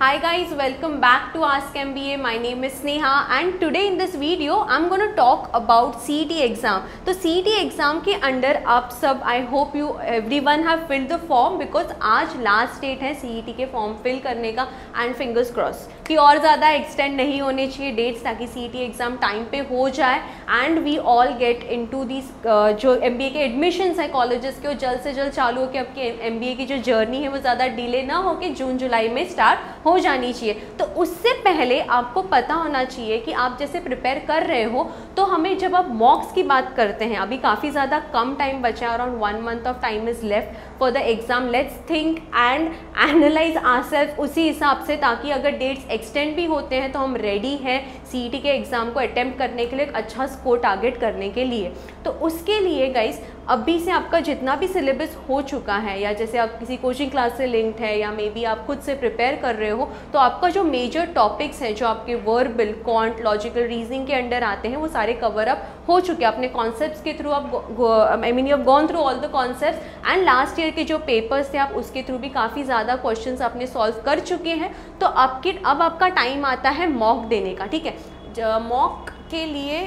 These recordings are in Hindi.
Hi guys, welcome back to Ask MBA. My name is Sneha and today in this video I'm going to talk about CET exam. तो CET exam के अंडर आप सब I hope you everyone have filled the form because आज लास्ट डेट है CET के फॉर्म फिल करने का एंड फिंगर्स क्रॉस कि और ज़्यादा एक्सटेंड नहीं होने चाहिए डेट्स ताकि CET एग्ज़ाम टाइम पे हो जाए and we all get into this जो MBA के एडमिशन्स हैं कॉलेजेस के वो जल्द से जल्द चालू हो के आपके MBA की जो जर्नी है वो ज़्यादा डिले ना हो के जून जुलाई में स्टार्ट हो जानी चाहिए। तो उससे पहले आपको पता होना चाहिए कि आप जैसे प्रिपेयर कर रहे हो तो हमें जब आप मॉक्स की बात करते हैं अभी काफ़ी ज़्यादा कम टाइम बचा है, around 1 month of time is left for the exam. Let's think and analyse ourself उसी हिसाब से ताकि अगर डेट्स एक्सटेंड भी होते हैं तो हम रेडी हैं CET के एग्ज़ाम को अटेम्प्ट करने के लिए एक अच्छा स्कोर टारगेट करने के लिए। तो उसके लिए गाइस अभी से आपका जितना भी सिलेबस हो चुका है या जैसे आप किसी कोचिंग क्लास से लिंक्ड है या मे बी आप खुद से प्रिपेयर कर रहे हो तो आपका जो मेजर टॉपिक्स हैं जो आपके वर्बल क्वांट लॉजिकल रीजनिंग के अंडर आते हैं वो सारे कवर अप हो चुके हैं। अपने कॉन्सेप्ट्स के थ्रू आप I mean you have gone through all the concepts and last year के जो पेपर्स थे आप उसके थ्रू भी काफ़ी ज़्यादा क्वेश्चंस आपने सॉल्व कर चुके हैं। तो अब आपका टाइम आता है मॉक देने का। ठीक है, मॉक के लिए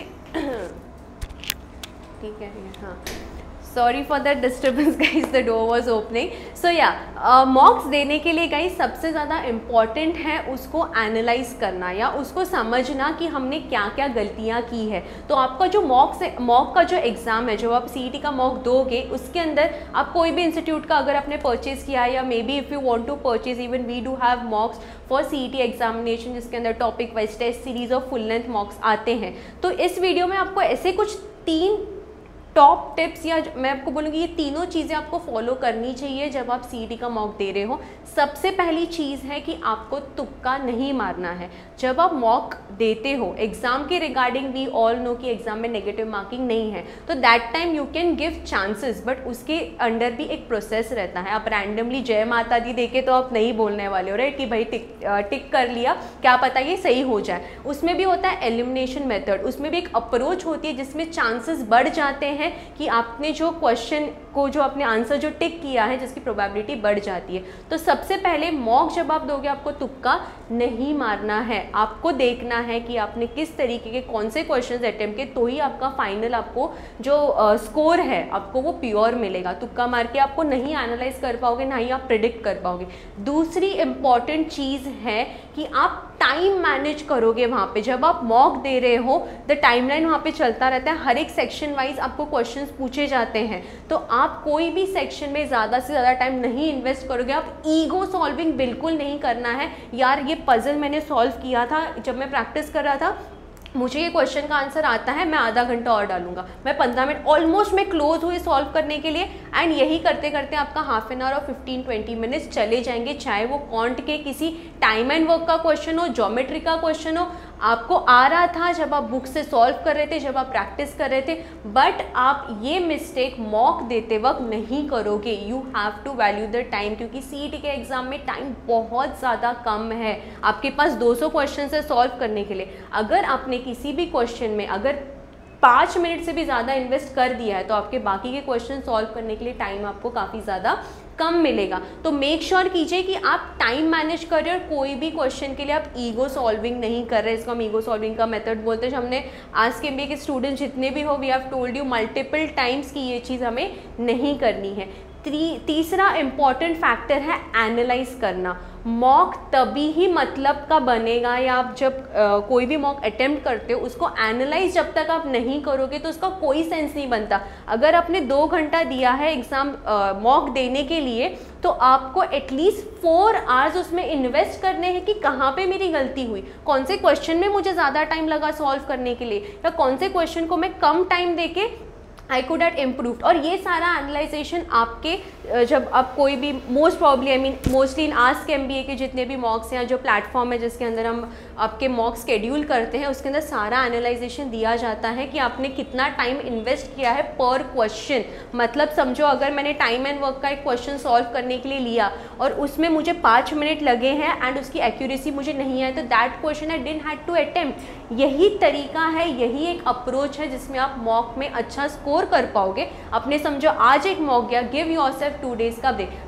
ठीक है, हाँ sorry for that disturbance guys, the door was opening. So या मॉक्स देने के लिए गाइज सबसे ज़्यादा इम्पॉर्टेंट है उसको एनालाइज करना या उसको समझना कि हमने क्या क्या गलतियाँ की है। तो आपका जो मॉक का जो एग्ज़ाम है, जो आप CET का मॉक दोगे उसके अंदर आप कोई भी इंस्टीट्यूट का अगर आपने परचेज़ किया है या maybe if you want to purchase even we do have mocks for CET examination जिसके अंदर टॉपिक वाइज टेस्ट सीरीज और फुल लेंथ मॉक्स आते हैं। तो इस वीडियो में आपको ऐसे कुछ 3 टॉप टिप्स या मैं आपको बोलूँगी ये तीनों चीज़ें आपको फॉलो करनी चाहिए जब आप CET का मॉक दे रहे हो। सबसे पहली चीज़ है कि आपको तुक्का नहीं मारना है। जब आप मॉक देते हो एग्ज़ाम के रिगार्डिंग वी ऑल नो कि एग्ज़ाम में नेगेटिव मार्किंग नहीं है तो that time you can give chances, but उसके अंडर भी एक प्रोसेस रहता है। आप रैंडमली जय माता दी देके तो आप नहीं बोलने वाले हो राइट कि भाई टिक कर लिया क्या पता ये सही हो जाए। उसमें भी होता है एलिमिनेशन मेथड, उसमें भी एक अप्रोच होती है जिसमें चांसेस बढ़ जाते हैं कि आपने जो क्वेश्चन को जो आपने आंसर जो टिक किया है जिसकी प्रोबेबिलिटी बढ़ जाती है। तो सबसे पहले मॉक जब आप दोगे आपको तुक्का नहीं मारना है, आपको देखना है कि आपने किस तरीके के कौन से क्वेश्चंस अटेम्प्ट किए तो ही आपका फाइनल आपको जो स्कोर है आपको वो प्योर मिलेगा। तुक्का मार के आपको नहीं एनालाइज कर पाओगे ना ही आप प्रिडिक्ट कर पाओगे। दूसरी इंपॉर्टेंट चीज़ है कि आप टाइम मैनेज करोगे। वहाँ पे जब आप मॉक दे रहे हो द टाइमलाइन वहाँ पे चलता रहता है, हर एक सेक्शन वाइज आपको क्वेश्चंस पूछे जाते हैं तो आप कोई भी सेक्शन में ज़्यादा से ज़्यादा टाइम नहीं इन्वेस्ट करोगे। आप ईगो सॉल्विंग बिल्कुल नहीं करना है। यार ये पजल मैंने सॉल्व किया था जब मैं प्रैक्टिस कर रहा था, मुझे ये क्वेश्चन का आंसर आता है, मैं आधा घंटा और डालूंगा, मैं 15 मिनट ऑलमोस्ट मैं क्लोज हुई सॉल्व करने के लिए एंड यही करते करते आपका हाफ एन आवर और 15-20 मिनट्स चले जाएंगे। चाहे वो क्वांट के किसी टाइम एंड वर्क का क्वेश्चन हो, ज्योमेट्री का क्वेश्चन हो, आपको आ रहा था जब आप बुक से सॉल्व कर रहे थे, जब आप प्रैक्टिस कर रहे थे, बट आप ये मिस्टेक मॉक देते वक्त नहीं करोगे। You have to value the time क्योंकि CET के एग्जाम में टाइम बहुत ज़्यादा कम है। आपके पास 200 क्वेश्चन है सॉल्व करने के लिए। अगर आपने किसी भी क्वेश्चन में अगर 5 मिनट से भी ज़्यादा इन्वेस्ट कर दिया है तो आपके बाकी के क्वेश्चन सॉल्व करने के लिए टाइम आपको काफ़ी ज़्यादा कम मिलेगा। तो मेक श्योर कीजिए कि आप टाइम मैनेज कर रहे हो और कोई भी क्वेश्चन के लिए आप ईगो सॉल्विंग नहीं कर रहे। इसको हम ईगो सॉल्विंग का मेथड बोलते हैं। हमने आज के MBA के स्टूडेंट्स जितने भी हो we have told you multiple times कि ये चीज़ हमें नहीं करनी है। तीसरा इम्पॉर्टेंट फैक्टर है एनालाइज करना। मॉक तभी ही मतलब का बनेगा या आप जब कोई भी मॉक अटेम्प्ट करते हो उसको एनालाइज जब तक आप नहीं करोगे तो उसका कोई सेंस नहीं बनता। अगर आपने 2 घंटा दिया है एग्ज़ाम मॉक देने के लिए तो आपको एटलीस्ट 4 आवर्स उसमें इन्वेस्ट करने हैं कि कहाँ पे मेरी गलती हुई, कौन से क्वेश्चन में मुझे ज़्यादा टाइम लगा सॉल्व करने के लिए या कौन से क्वेश्चन को मैं कम टाइम देके आई कुड हैव इम्प्रूव्ड। और ये सारा एनालाइजेशन आपके जब आप कोई भी most probably I mean mostly in ask MBA के जितने भी मॉक्स हैं जो प्लेटफॉर्म है जिसके अंदर हम आपके मॉक शेड्यूल करते हैं उसके अंदर सारा एनालाइजेशन दिया जाता है कि आपने कितना टाइम इन्वेस्ट किया है पर क्वेश्चन। मतलब समझो अगर मैंने टाइम एंड वर्क का एक क्वेश्चन सॉल्व करने के लिए लिया और उसमें मुझे 5 मिनट लगे हैं एंड उसकी एक्यूरेसी मुझे नहीं आई तो that question I didn't had to attempt. यही तरीका है, यही एक अप्रोच है जिसमें आप मॉक में अच्छा स्कोर कर पाओगे। अपने समझो आज एक मॉक गया, गिव योरसेल्फ 2 days का break, back to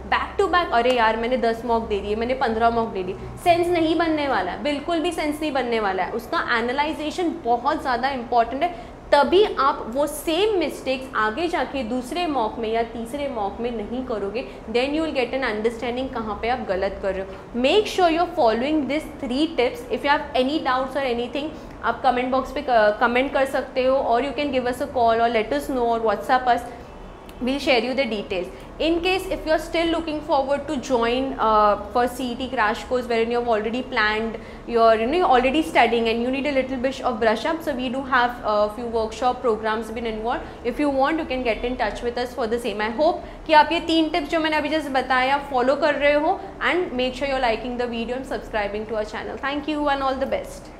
to back अरे यार मैंने 10 मॉक दे दिए, मैंने 15 मॉक दे दी, सेंस नहीं बनने वाला है, बिल्कुल भी सेंस नहीं बनने वाला है। उसका एनालाइजेशन बहुत ज़्यादा इंपॉर्टेंट है, तभी आप वो सेम मिस्टेक्स आगे जाके दूसरे मॉक में या तीसरे मॉक में नहीं करोगे। Then you will get an understanding कहाँ पे आप गलत कर रहे हो। Make sure you are following this 3 tips. If you have any doubts और एनीथिंग, आप कमेंट बॉक्स पे कमेंट कर सकते हो, और you can give us a call और लेट अस नो और WhatsApp us, we'll share you the details. In case if you're still looking forward to join for CET crash course wherein you've already planned, you're already studying and you need a little bit of brush up, so we do have a few workshop programs been involved. If you want, you can get in touch with us for the same. I hope कि आप ये 3 tips जो मैंने अभी जैसे बताया follow कर रहे हो, and make sure you're liking the video and subscribing to our channel. Thank you and all the best.